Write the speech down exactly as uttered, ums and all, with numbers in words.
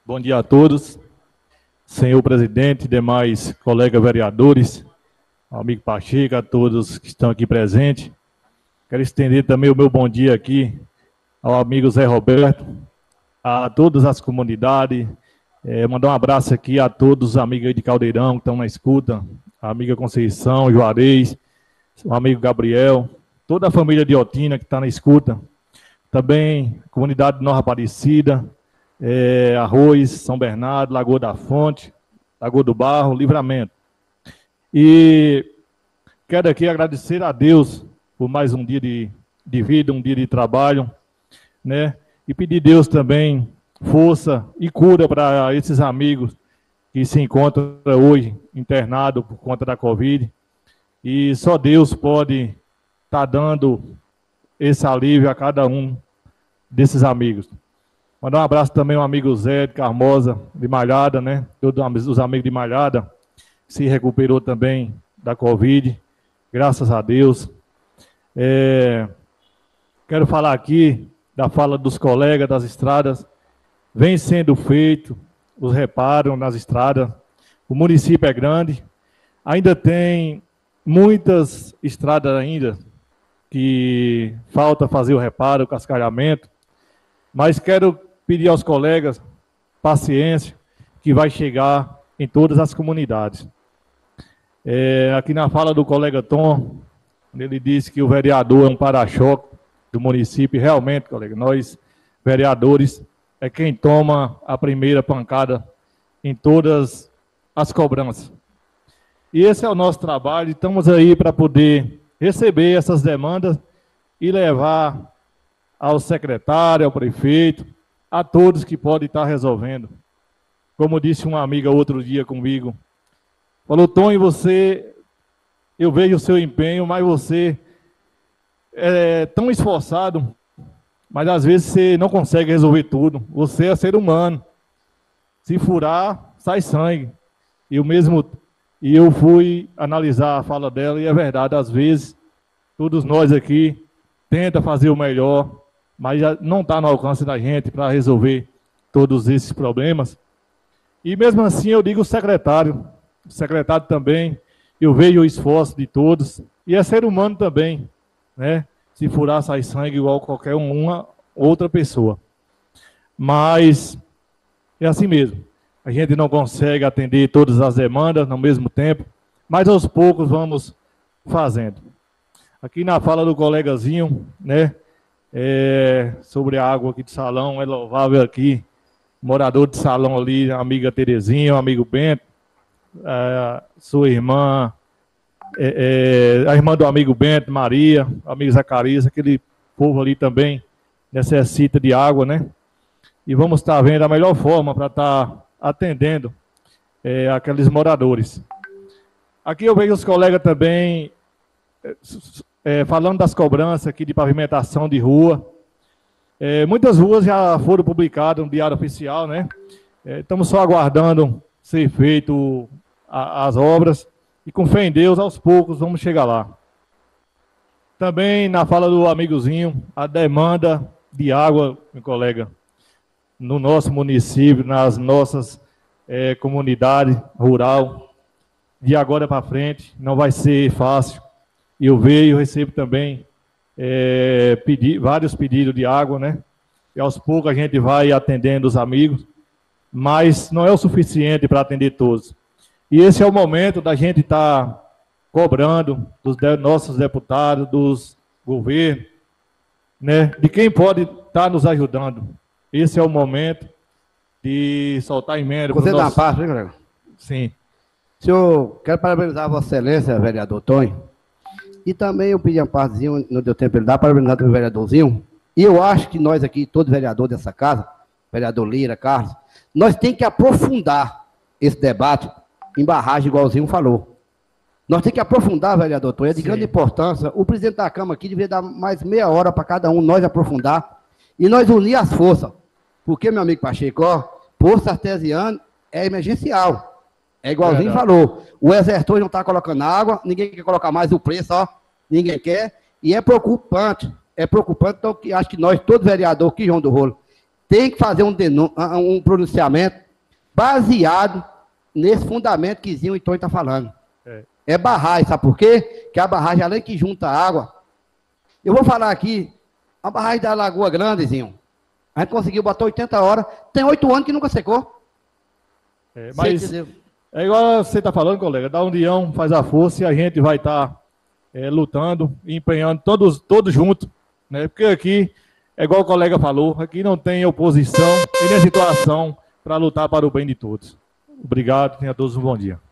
Bom dia a todos, senhor presidente, demais colegas vereadores, amigo Pacheco, a todos que estão aqui presentes. Quero estender também o meu bom dia aqui ao amigo Zé Roberto, a todas as comunidades, é, mandar um abraço aqui a todos os amigos de Caldeirão que estão na escuta, a amiga Conceição, Juarez, o amigo Gabriel, toda a família de Otina que está na escuta, também a comunidade de Nova Aparecida, é, Arroz, São Bernardo, Lagoa da Fonte, Lagoa do Barro, Livramento. E quero aqui agradecer a Deus por mais um dia de, de vida, um dia de trabalho, né? E pedir a Deus também força e cura para esses amigos que se encontram hoje internados por conta da Covid. E só Deus pode estar dando esse alívio a cada um desses amigos. Mandar um abraço também ao amigo Zé de Carmosa, de Malhada, né? Todos os amigos de Malhada, se recuperou também da Covid, graças a Deus. É, quero falar aqui da fala dos colegas das estradas. Vem sendo feito os reparos nas estradas. O município é grande, ainda tem muitas estradas ainda que falta fazer o reparo, o cascalhamento, mas quero pedir aos colegas paciência, que vai chegar em todas as comunidades. É, aqui na fala do colega Tom, ele disse que o vereador é um para-choque do município. Realmente, colega, nós, vereadores, é quem toma a primeira pancada em todas as cobranças. E esse é o nosso trabalho, estamos aí para poder receber essas demandas e levar ao secretário, ao prefeito, a todos que podem estar resolvendo. Como disse uma amiga outro dia comigo, falou: Tom, e você, eu vejo o seu empenho, mas você é tão esforçado, mas às vezes você não consegue resolver tudo. Você é ser humano. Se furar, sai sangue. E eu mesmo, e eu fui analisar a fala dela, e é verdade, às vezes, todos nós aqui tenta fazer o melhor, mas já não está no alcance da gente para resolver todos esses problemas. E mesmo assim eu digo o secretário, o secretário também, eu vejo o esforço de todos, e é ser humano também, né? Se furar, sai sangue igual qualquer uma outra pessoa. Mas é assim mesmo, a gente não consegue atender todas as demandas no mesmo tempo, mas aos poucos vamos fazendo. Aqui na fala do colegazinho, né? É, sobre a água aqui de Salão, é louvável aqui, morador de Salão ali, a amiga Terezinha, o amigo Bento, a sua irmã, é, é, a irmã do amigo Bento, Maria, o amigo Zacarias, aquele povo ali também necessita de água, né? E vamos estar vendo a melhor forma para estar atendendo é, aqueles moradores. Aqui eu vejo os colegas também É, falando das cobranças aqui de pavimentação de rua. É, muitas ruas já foram publicadas no Diário Oficial, né? É, estamos só aguardando ser feito a, as obras, e com fé em Deus, aos poucos, vamos chegar lá. Também, na fala do amigozinho, a demanda de água, meu colega, no nosso município, nas nossas é, comunidades rural, de agora para frente, não vai ser fácil. E eu vejo, eu recebo também é, pedi, vários pedidos de água, né? E aos poucos a gente vai atendendo os amigos, mas não é o suficiente para atender todos. E esse é o momento da gente estar tá cobrando dos de, nossos deputados, dos governos, né? De quem pode estar tá nos ajudando. Esse é o momento de soltar emenda. Você dá uma parte, né, colega? Sim. Senhor, quero parabenizar a Vossa Excelência, vereador Tonho. E também eu pedi uma partezinha, não deu tempo para ele dar, parabenizar o vereadorzinho. E eu acho que nós aqui, todos vereadores dessa casa, vereador Lira, Carlos, nós temos que aprofundar esse debate em barragem, igualzinho falou. Nós temos que aprofundar, vereador Tonho, é de Sim. grande importância. O presidente da Câmara aqui devia dar mais meia hora para cada um, nós aprofundar, e nós unir as forças. Porque, meu amigo Pacheco, ó, poço artesiano é emergencial. É igualzinho Verdade. falou. O exército não está colocando água, ninguém quer colocar mais o preço, ó. Ninguém quer. E é preocupante. É preocupante, então, que acho que nós, todos vereadores aqui, João do Rolo, tem que fazer um, um pronunciamento baseado nesse fundamento que Zinho e Tonho está falando. É. é barragem, sabe por quê? Que a barragem, além que junta água, eu vou falar aqui, a barragem da Lagoa Grande, Zinho, a gente conseguiu botar oitenta horas, tem oito anos que nunca secou. É, mas é igual você está falando, colega, da união faz a força e a gente vai estar tá, é, lutando, empenhando todos, todos juntos, né? Porque aqui, é igual o colega falou, aqui não tem oposição, tem nem situação para lutar para o bem de todos. Obrigado, tenha todos um bom dia.